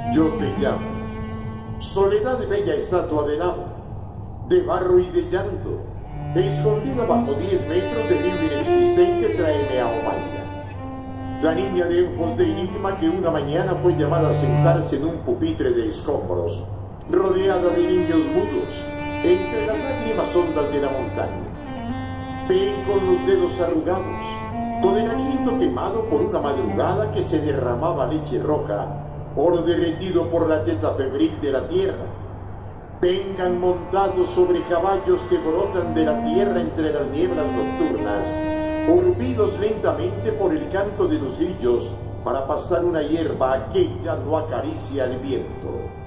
Yo te llamo, soledad de bella estatua de lava, de barro y de llanto, escondida bajo 10 metros de libro inexistente, tráeme a Omalia. La niña de ojos de enigma que una mañana fue llamada a sentarse en un pupitre de escombros, rodeada de niños mudos, entre las lágrimas hondas de la montaña. Ven con los dedos arrugados, con el aliento quemado por una madrugada que se derramaba leche roja, oro derretido por la teta febril de la tierra. Vengan montados sobre caballos que brotan de la tierra entre las nieblas nocturnas, urbidos lentamente por el canto de los grillos para pastar una hierba que ya no acaricia el viento.